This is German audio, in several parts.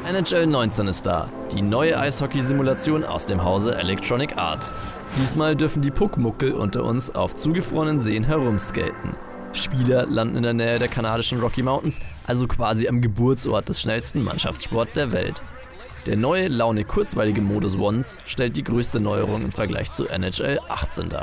NHL 19 ist da, die neue Eishockey-Simulation aus dem Hause Electronic Arts. Diesmal dürfen die Puckmuckel unter uns auf zugefrorenen Seen herumskaten. Spieler landen in der Nähe der kanadischen Rocky Mountains, also quasi am Geburtsort des schnellsten Mannschaftssports der Welt. Der neue, launig kurzweilige Modus Once stellt die größte Neuerung im Vergleich zu NHL 18 dar.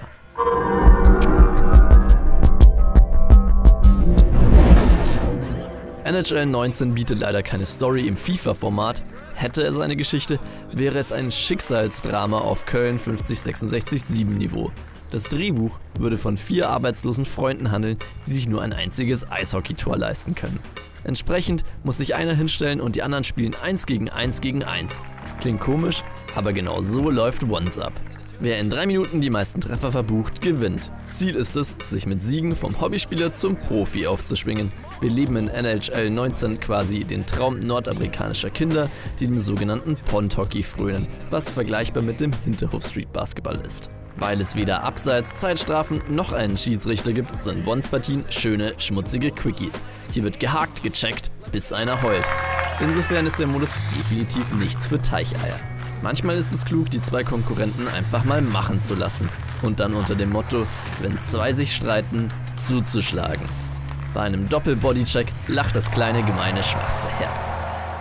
NHL 19 bietet leider keine Story im FIFA-Format. Hätte er seine Geschichte, wäre es ein Schicksalsdrama auf Köln 5066-7 Niveau. Das Drehbuch würde von 4 arbeitslosen Freunden handeln, die sich nur ein einziges Eishockeytor leisten können. Entsprechend muss sich einer hinstellen und die anderen spielen 1 gegen 1 gegen 1. Klingt komisch, aber genau so läuft Once ab. Wer in 3 Minuten die meisten Treffer verbucht, gewinnt. Ziel ist es, sich mit Siegen vom Hobbyspieler zum Profi aufzuschwingen. Wir leben in NHL 19 quasi den Traum nordamerikanischer Kinder, die dem sogenannten Pond-Hockey frönen, was vergleichbar mit dem Hinterhof-Street-Basketball ist. Weil es weder Abseits, Zeitstrafen noch einen Schiedsrichter gibt, sind Once-Partien schöne, schmutzige Quickies. Hier wird gehakt, gecheckt, bis einer heult. Insofern ist der Modus definitiv nichts für Teicheier. Manchmal ist es klug, die 2 Konkurrenten einfach mal machen zu lassen und dann unter dem Motto, wenn 2 sich streiten, zuzuschlagen. Bei einem Doppel-Bodycheck lacht das kleine, gemeine, schwarze Herz.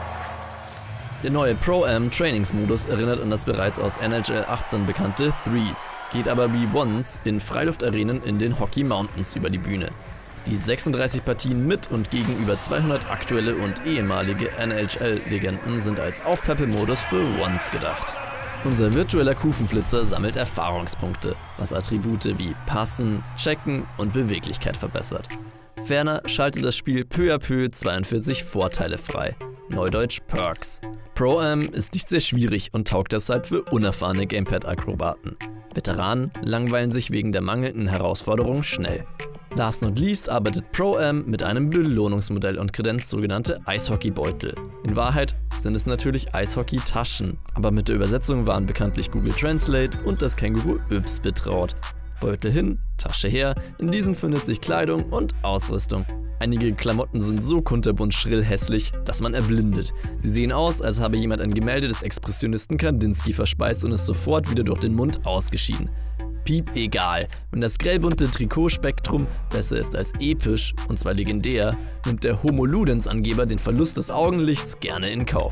Der neue Pro-Am-Trainingsmodus erinnert an das bereits aus NHL 18 bekannte Threes, geht aber wie Once in Freiluftarenen in den Rocky Mountains über die Bühne. Die 36 Partien mit und gegen über 200 aktuelle und ehemalige NHL-Legenden sind als Aufpeppel-Modus für Once gedacht. Unser virtueller Kufenflitzer sammelt Erfahrungspunkte, was Attribute wie Passen, Checken und Beweglichkeit verbessert. Ferner schaltet das Spiel peu à peu 42 Vorteile frei, neudeutsch Perks. Pro-Am ist nicht sehr schwierig und taugt deshalb für unerfahrene Gamepad-Akrobaten. Veteranen langweilen sich wegen der mangelnden Herausforderung schnell. Last not least arbeitet Pro-Am mit einem Belohnungsmodell und kredenzt sogenannte Eishockeybeutel. In Wahrheit sind es natürlich Eishockey-Taschen, aber mit der Übersetzung waren bekanntlich Google Translate und das Känguru Yps betraut. Beutel hin, Tasche her, in diesem findet sich Kleidung und Ausrüstung. Einige Klamotten sind so kunterbunt schrill hässlich, dass man erblindet. Sie sehen aus, als habe jemand ein Gemälde des Expressionisten Kandinsky verspeist und es sofort wieder durch den Mund ausgeschieden. Piep egal, wenn das grellbunte Trikotspektrum besser ist als episch, und zwar legendär, nimmt der Homo Ludens-Angeber den Verlust des Augenlichts gerne in Kauf.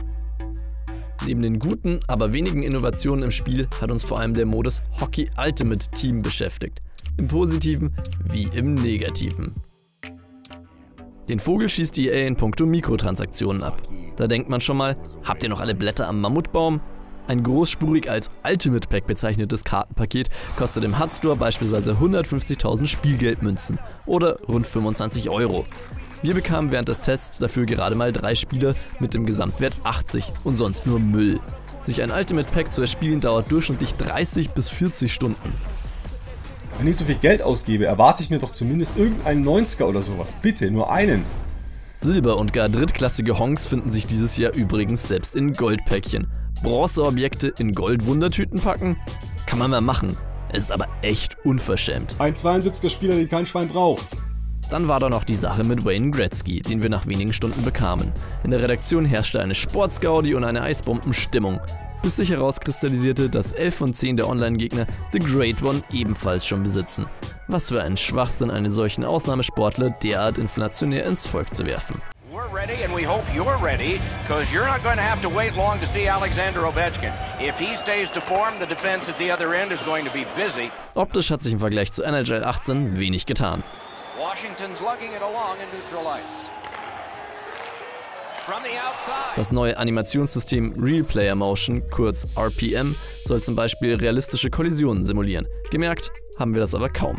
Neben den guten, aber wenigen Innovationen im Spiel hat uns vor allem der Modus Hockey Ultimate Team beschäftigt. Im Positiven wie im Negativen. Den Vogel schießt die EA in puncto Mikrotransaktionen ab. Da denkt man schon mal, habt ihr noch alle Blätter am Mammutbaum? Ein großspurig als Ultimate Pack bezeichnetes Kartenpaket kostet im HUD Store beispielsweise 150.000 Spielgeldmünzen oder rund 25 €. Wir bekamen während des Tests dafür gerade mal 3 Spieler mit dem Gesamtwert 80 und sonst nur Müll. Sich ein Ultimate Pack zu erspielen dauert durchschnittlich 30 bis 40 Stunden. Wenn ich so viel Geld ausgebe, erwarte ich mir doch zumindest irgendeinen 90er oder sowas. Bitte, nur einen. Silber- und gar drittklassige Honks finden sich dieses Jahr übrigens selbst in Goldpäckchen. Bronzeobjekte in Gold-Wundertüten packen? Kann man mal machen. Ist aber echt unverschämt. Ein 72er-Spieler, den kein Schwein braucht. Dann war da noch die Sache mit Wayne Gretzky, den wir nach wenigen Stunden bekamen. In der Redaktion herrschte eine Sportsgaudi und eine Eisbombenstimmung, bis sich herauskristallisierte, dass 11 von 10 der Online-Gegner The Great One ebenfalls schon besitzen. Was für ein Schwachsinn, einen solchen Ausnahmesportler derart inflationär ins Volk zu werfen. We're ready and we hope you're ready, because you're not going to have to wait long to see Alexander Ovechkin. If he stays to form, the defense at the other end is going to be busy. Optisch hat sich im Vergleich zu NHL 18 wenig getan. Washington's lugging it along in neutral ice. From the outside. Das neue Animationssystem Real Player Motion, kurz RPM, soll zum Beispiel realistische Kollisionen simulieren. Gemerkt haben wir das aber kaum.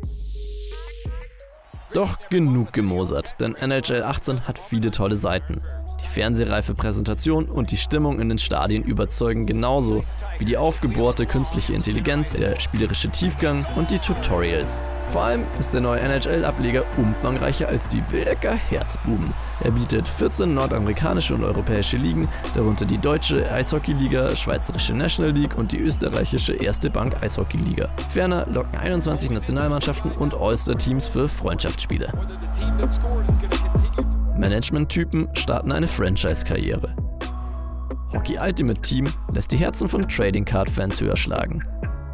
Doch genug gemosert, denn NHL 18 hat viele tolle Seiten. Die fernsehreife Präsentation und die Stimmung in den Stadien überzeugen genauso wie die aufgebohrte künstliche Intelligenz, der spielerische Tiefgang und die Tutorials. Vor allem ist der neue NHL-Ableger umfangreicher als die Wildecker Herzbuben. Er bietet 14 nordamerikanische und europäische Ligen, darunter die deutsche Eishockey-Liga, schweizerische National League und die österreichische Erste Bank Eishockey-Liga. Ferner locken 21 Nationalmannschaften und All-Star-Teams für Freundschaftsspiele. Management-Typen starten eine Franchise-Karriere. Hockey Ultimate Team lässt die Herzen von Trading Card Fans höher schlagen.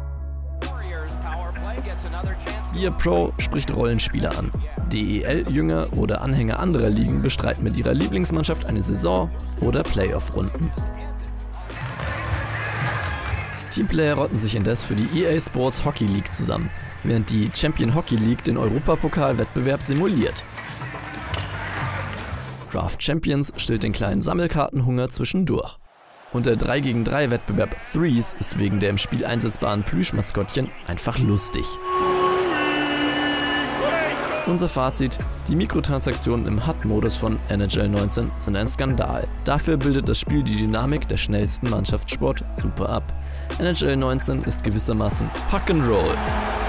EA Pro spricht Rollenspieler an. DEL-Jünger oder Anhänger anderer Ligen bestreiten mit ihrer Lieblingsmannschaft eine Saison oder Playoff-Runden. Teamplayer rotten sich indes für die EA Sports Hockey League zusammen, während die Champion Hockey League den Europapokal-Wettbewerb simuliert. Draft Champions stillt den kleinen Sammelkartenhunger zwischendurch. Und der 3-gegen-3-Wettbewerb Threes ist wegen der im Spiel einsetzbaren Plüschmaskottchen einfach lustig. Unser Fazit: Die Mikrotransaktionen im HUD-Modus von NHL 19 sind ein Skandal. Dafür bildet das Spiel die Dynamik der schnellsten Mannschaftssport super ab. NHL 19 ist gewissermaßen Puck and Roll.